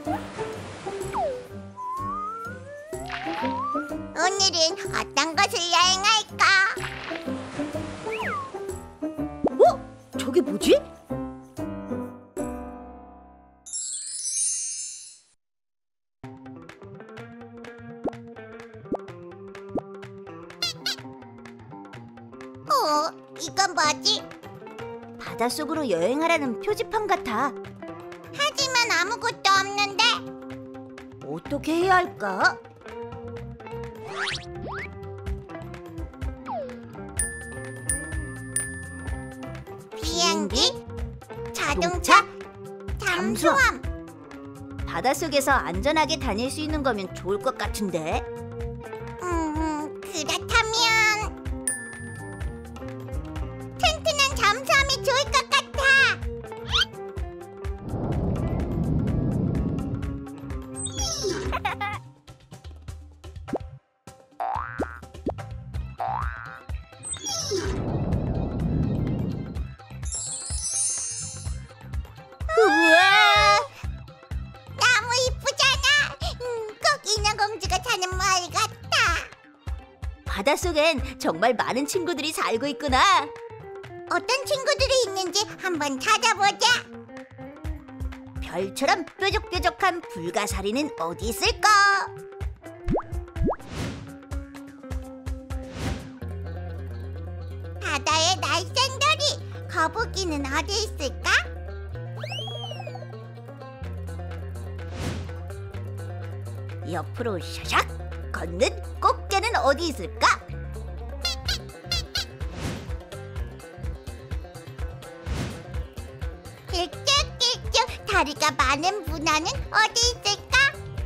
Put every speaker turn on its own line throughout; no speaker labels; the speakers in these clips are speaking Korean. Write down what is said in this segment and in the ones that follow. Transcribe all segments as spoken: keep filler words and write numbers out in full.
오늘은 어떤 곳을 여행할까?
어? 저게 뭐지?
어? 이건 뭐지?
바닷속으로 여행하라는 표지판 같아.
하지만 아무것도 없는데?
어떻게 해야 할까?
비행기? 자동차? 잠수함?
바닷속에서 안전하게 다닐 수 있는 거면 좋을 것 같은데.
음, 그렇다면 튼튼한 잠수함이 좋을 것 같아.
우와!
너무 이쁘잖아. 음, 꼭 인어공주가 사는 마을 같아.
바닷속엔 정말 많은 친구들이 살고 있구나.
어떤 친구들이 있는지 한번 찾아보자.
별처럼 뾰족뾰족한 불가사리는 어디 있을까?
바다에 날쌘돌이, 거북이는 어디 있을까?
옆으로 샤샥 걷는 꽃게는 어디 있을까?
길쭉길쭉 다리가 많은 문어는 어디 있을까?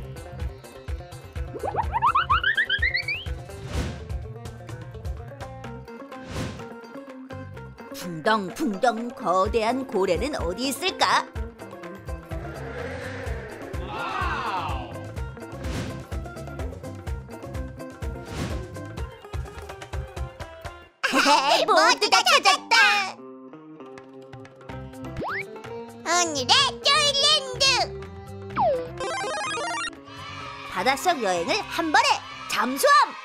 붕덩붕덩 거대한 고래는 어디 있을까?
모두 다 찾았다. 오늘의 조이랜드.
바닷속 여행을 한 번에 잠수함!